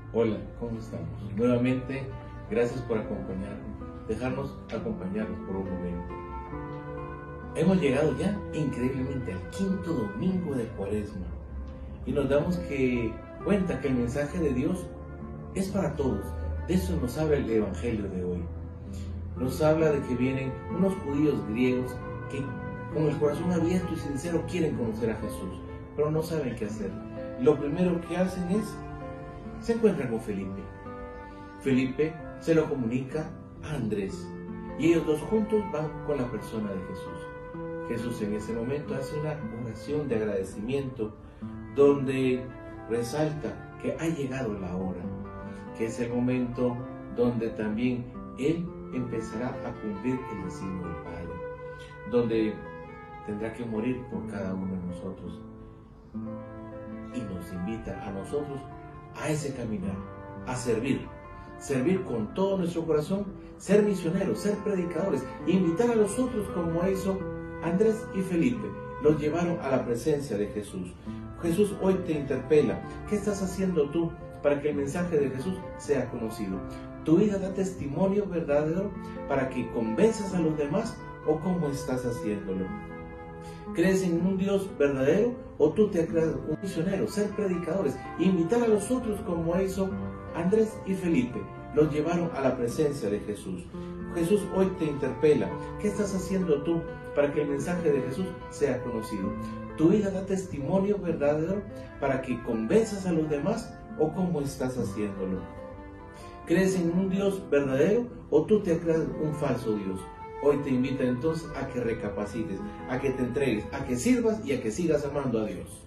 Hola, ¿cómo estamos? Nuevamente, gracias por dejarnos acompañarnos por un momento. Hemos llegado ya increíblemente al quinto domingo de Cuaresma y nos damos cuenta que el mensaje de Dios es para todos. De eso nos habla el Evangelio de hoy. Nos habla de que vienen unos judíos griegos que con el corazón abierto y sincero quieren conocer a Jesús, pero no saben qué hacer. Lo primero que hacen se encuentran con Felipe. Felipe se lo comunica a Andrés y ellos dos juntos van con la persona de Jesús. Jesús en ese momento hace una oración de agradecimiento donde resalta que ha llegado la hora, que es el momento donde también Él empezará a cumplir el designio del Padre, donde tendrá que morir por cada uno de nosotros y nos invita a nosotros a ese caminar, a servir con todo nuestro corazón, ser misioneros, ser predicadores, invitar a los otros como hizo Andrés y Felipe. Los llevaron a la presencia de Jesús. Jesús hoy te interpela. ¿Qué estás haciendo tú para que el mensaje de Jesús sea conocido? ¿Tu vida da testimonio verdadero para que convenzas a los demás o cómo estás haciéndolo? ¿Crees en un Dios verdadero o tú te has creado un misionero, ser predicadores, invitar a los otros como hizo Andrés y Felipe? Los llevaron a la presencia de Jesús. Jesús hoy te interpela. ¿Qué estás haciendo tú para que el mensaje de Jesús sea conocido? ¿Tu vida da testimonio verdadero para que convenzas a los demás o cómo estás haciéndolo? ¿Crees en un Dios verdadero o tú te has creado un falso Dios? Hoy te invita entonces a que recapacites, a que te entregues, a que sirvas y a que sigas amando a Dios.